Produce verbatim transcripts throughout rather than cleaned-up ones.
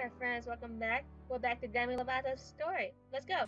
Hi friends, welcome back. We're back to Demi Lovato's story. Let's go.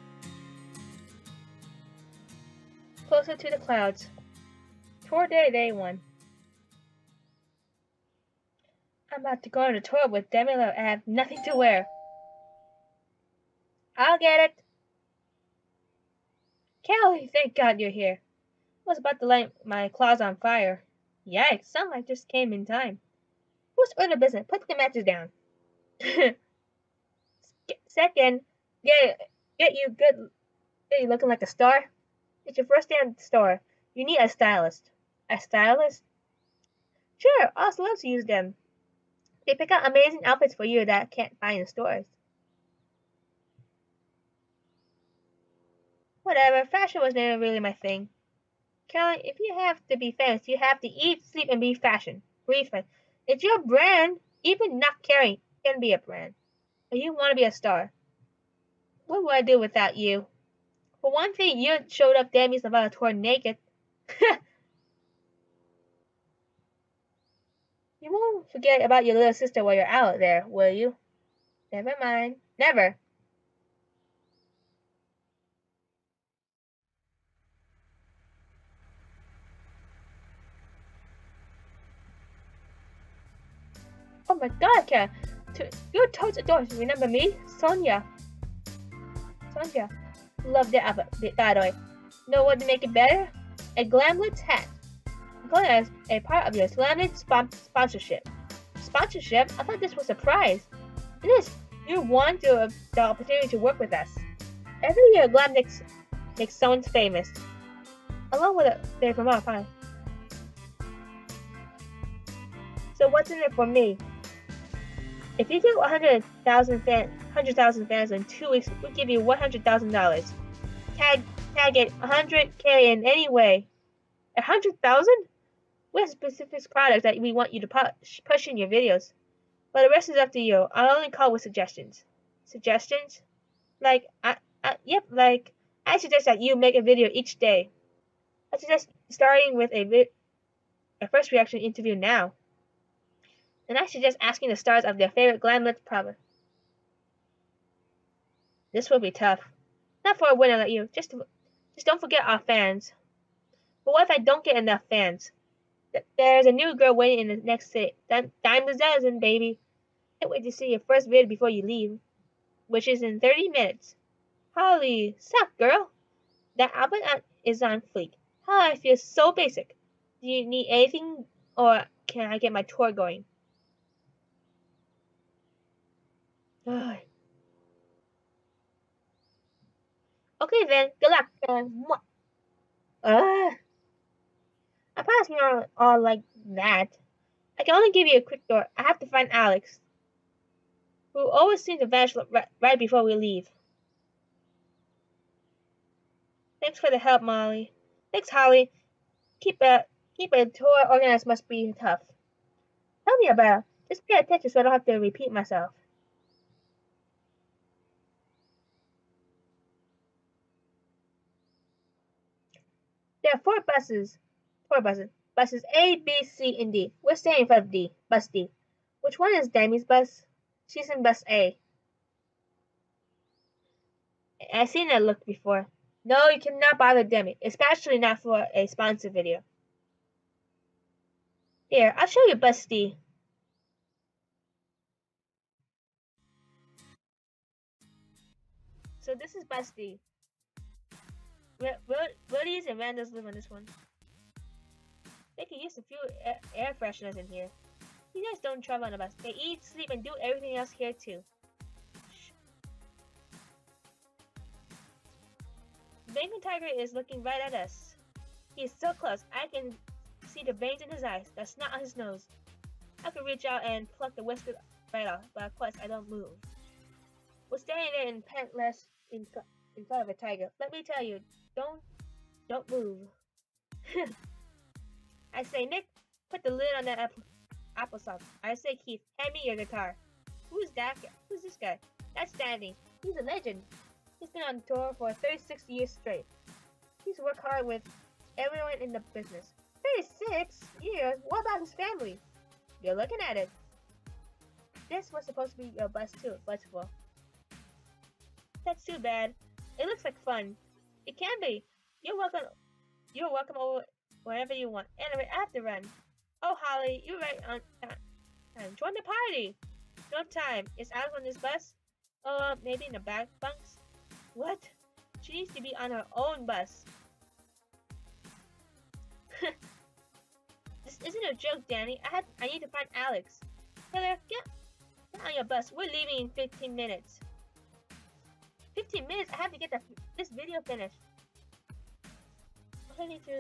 Closer to the clouds. Tour day, day one. I'm about to go on a tour with Demi Lovato. I have nothing to wear. I'll get it. Kelly, thank God you're here. I was about to light my clothes on fire. Yikes, sunlight just came in time. Who's for the business? Put the matches down. Second, get get you good, get you looking like a star. It's your first day at the store. You need a stylist. A stylist? Sure, all celebs use them. They pick out amazing outfits for you that can't buy in the stores. Whatever, fashion was never really my thing. Kelly, if you have to be famous, you have to eat, sleep, and be fashion. Breathe fashion. It's your brand. Even not caring can be a brand. But you want to be a star. What would I do without you? For one thing, you showed up Demi's Lovato tour naked. You won't forget about your little sister while you're out there, will you? Never mind. Never. Oh my god, Kat. You're totes adores. Remember me? Sonia. Sonia. Love the outfit, by the way. Know what to make it better? A Glamlet's hat. Glam is a part of your Glamlet spon sponsorship. Sponsorship? I thought this was a prize. It is. You want to, the opportunity to work with us. Every year, Glam makes, makes someone famous. Along with it, they promote fine. So what's in it for me? If you get one hundred thousand fans, one hundred thousand fans in two weeks, we'll give you one hundred thousand dollars. Tag, tag it one hundred K in any way. one hundred thousand? We have specific products that we want you to push, push in your videos. But the rest is up to you. I'll only call with suggestions. Suggestions? Like, I, I, yep, like, I suggest that you make a video each day. I suggest starting with a, vi a first reaction interview now. And I suggest asking the stars of their favorite Glamlet product. This will be tough. Not for a winner like you. Just, just don't forget our fans. But what if I don't get enough fans? There's a new girl waiting in the next city. Dime a dozen, baby. Can't wait to see your first video before you leave, which is in thirty minutes. Holy, sup, girl? That outfit is on fleek. How I feel so basic. Do you need anything, or can I get my tour going? Okay then, good luck. Uh, uh, I promise me all, all like that. I can only give you a quick tour. I have to find Alex, who always seems to vanish right, right before we leave. Thanks for the help, Molly. Thanks, Holly. Keep a keep a tour organized must be tough. Tell me about it. Just pay attention so I don't have to repeat myself. There are four buses. Four buses. Buses A, B, C, and D. We're staying in front of D. Bus D. Which one is Demi's bus? She's in bus A. I've seen that look before. No, you cannot bother Demi, especially not for a sponsor video. Here, I'll show you bus D. So this is bus D. Willies and Randos live on this one. They can use a few air, air fresheners in here. You guys don't travel on a bus. They eat, sleep, and do everything else here too. The Bengal tiger is looking right at us. He is so close. I can see the veins in his eyes, the snot on his nose. I could reach out and pluck the whiskers right off, but of course I don't move. We're standing there in pantless in, in front of a tiger. Let me tell you, don't, don't move. I say, Nick, put the lid on that apple applesauce. I say, Keith, hand me your guitar. Who's that guy? Who's this guy? That's Danny. He's a legend. He's been on tour for thirty-six years straight. He's worked hard with everyone in the business. thirty-six years? What about his family? You're looking at it. This was supposed to be your bus too, Flexible. That's too bad. It looks like fun. It can be. You're welcome. You're welcome over wherever you want. Anyway, I have to run. Oh, Holly, you're right on time. Join the party. No time. Is Alex on this bus? Uh, maybe in the back bunks? What? She needs to be on her own bus. This isn't a joke, Danny. I have. I need to find Alex. Taylor, get, get on your bus. We're leaving in fifteen minutes. fifteen minutes? I have to get the, this video finished. I need to.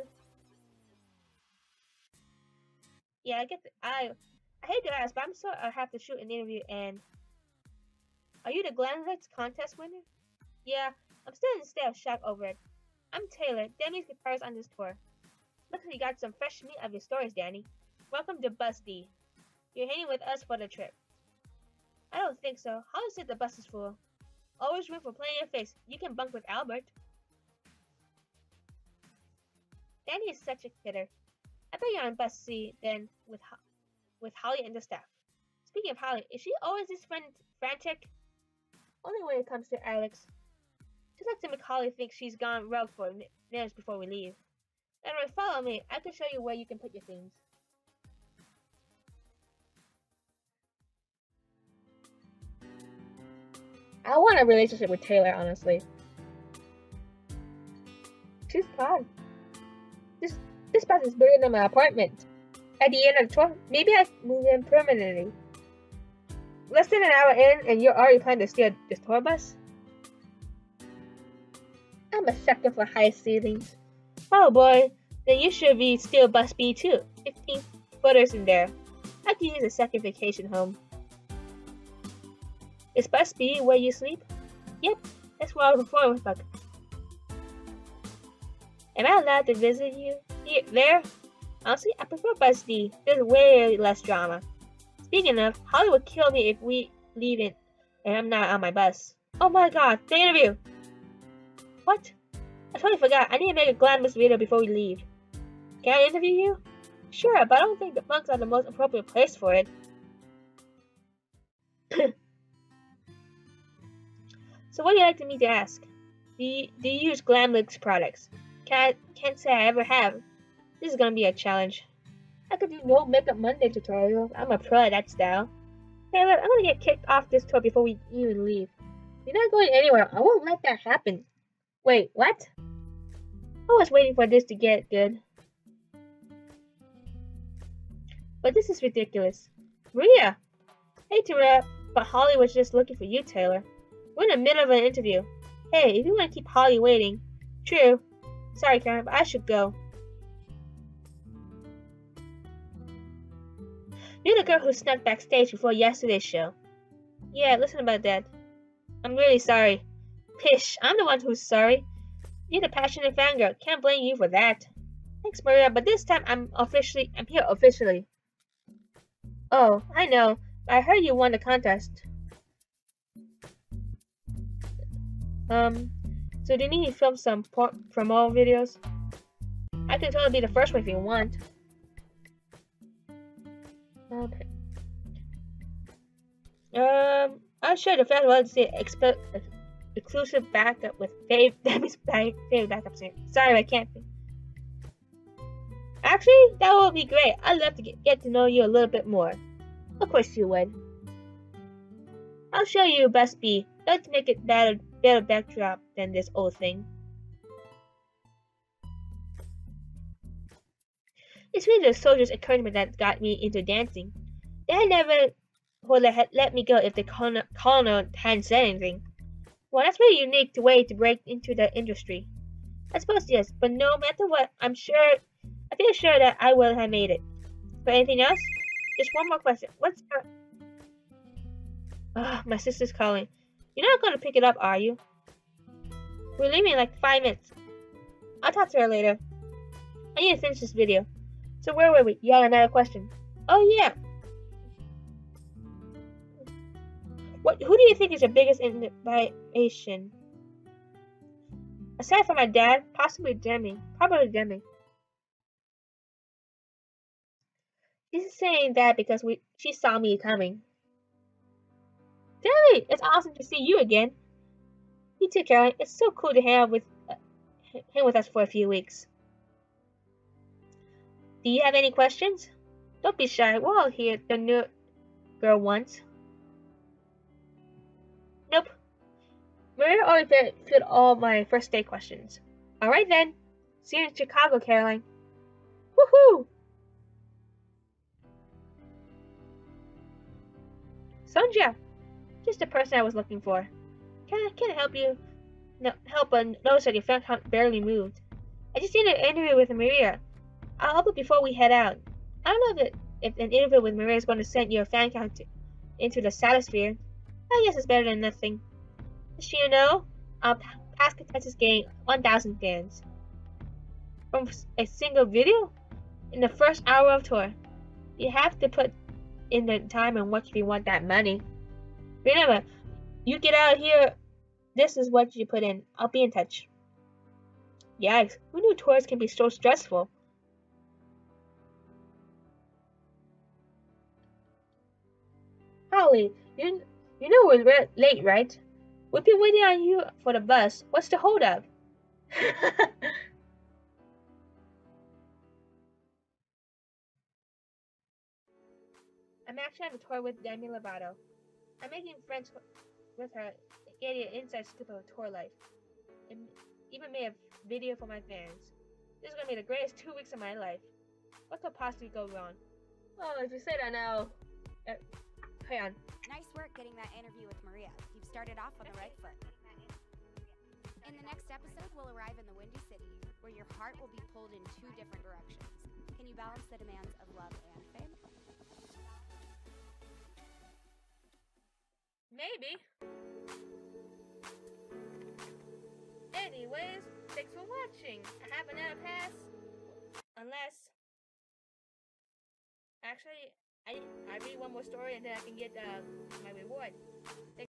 Yeah, I get the, I I hate to ask, but I'm sorry I have to shoot an interview. And are you the Glamlex contest winner? Yeah, I'm still in a state of shock over it. I'm Taylor. Demi's guitarist on this tour. Looks like you got some fresh meat of your stories, Danny. Welcome to Bus D. You're hanging with us for the trip. I don't think so. Holly said the bus is full. Always room for plenty of space. You can bunk with Albert. Danny is such a kidder. I bet you're on bus C then with Ho with Holly and the staff. Speaking of Holly, is she always this fran frantic? Only when it comes to Alex. Just like to make Holly think she's gone rogue for minutes before we leave. Anyway, follow me. I can show you where you can put your things. I want a relationship with Taylor, honestly. She's fun. This this bus is bigger than my apartment. At the end of the tour, maybe I move in permanently. Less than an hour in, and you're already planning to steal this tour bus? I'm a sucker for high ceilings. Oh boy, then you should be still bus B too. fifteen footers in there. I could use a second vacation home. Is bus B where you sleep? Yep, that's where I was before. Like, am I allowed to visit you here, there? Honestly, I prefer bus D. There's way less drama. Speaking of, Holly would kill me if we leave it and I'm not on my bus. Oh my god, the interview! What? I totally forgot. I need to make a glamorous video before we leave. Can I interview you? Sure, but I don't think the bunks are the most appropriate place for it. So what do you like me to ask? Do you, do you use Glamlex products? Can't, can't say I ever have. This is gonna be a challenge. I could do no makeup Monday tutorial. I'm a pro at that style. Taylor, I'm gonna get kicked off this tour before we even leave. You're not going anywhere. I won't let that happen. Wait, what? I was waiting for this to get good. But this is ridiculous. Maria! Hey, Maria, but Holly was just looking for you, Taylor. We're in the middle of an interview. Hey, if you want to keep Holly waiting. True. Sorry, Karen, but I should go. You're the girl who snuck backstage before yesterday's show. Yeah, listen about that. I'm really sorry. Pish, I'm the one who's sorry. You're the passionate fangirl. Can't blame you for that. Thanks, Maria, but this time I'm officially, I'm here officially. Oh, I know. I heard you won the contest. Um, so do you need to film some promo videos? I can totally be the first one if you want. Okay. Um, I'll show the fans want to see exp exclusive backup with Fave Demi's back Fave backup singer. Sorry, I can't. Actually, that would be great. I'd love to get, get to know you a little bit more. Of course you would. I'll show you best be. Let's make it better, better backdrop than this old thing. It's really the soldiers' encouragement that got me into dancing. They never would have let me go if the colonel, colonel hadn't said anything. Well, that's a really unique way to break into the industry. I suppose yes, but no matter what, I'm sure, I feel sure that I will have made it. But anything else? Just one more question. What's your... Ugh, my sister's calling. You're not going to pick it up, are you? We're leaving in like five minutes. I'll talk to her later. I need to finish this video. So where were we? You had another question. Oh yeah. What? Who do you think is your biggest inspiration? Aside from my dad, possibly Demi. Probably Demi. She's saying that because we she saw me coming. Demi, it's awesome to see you again. You too, Caroline. It's so cool to hang out with uh, hang with us for a few weeks. Do you have any questions? Don't be shy. We're all here. The new girl wants. Nope. Maria already fit, fit all my first day questions. All right then. See you in Chicago, Caroline. Woohoo! Sonja, just the person I was looking for. Can I can I help you? No, help but notice that your fan count barely moved. I just need an interview with Maria. I'll help it before we head out. I don't know if, it, if an interview with Maria is going to send your fan count to, into the stratosphere. I guess it's better than nothing. Just so you know, our past contestants gained one thousand fans from a single video in the first hour of tour. You have to put in the time and work if you want that money. Remember, you get out of here, this is what you put in. I'll be in touch. Yikes, who knew tours can be so stressful? Holly, you, you know we're late, right? We've been waiting on you for the bus. What's the holdup? I'm actually on a tour with Demi Lovato. I'm making friends with her, getting an inside scoop of tour life, and even made a video for my fans. This is gonna be the greatest two weeks of my life. What could possibly go wrong? Oh, if you say that now, uh, hang on. Nice work getting that interview with Maria. You've started off on the right foot. In the next episode, we'll arrive in the Windy City, where your heart will be pulled in two different directions. Can you balance the demands of love and fame? Maybe. Anyways, thanks for watching. I have another pass. Unless... Actually, I, I read one more story and then I can get uh, my reward.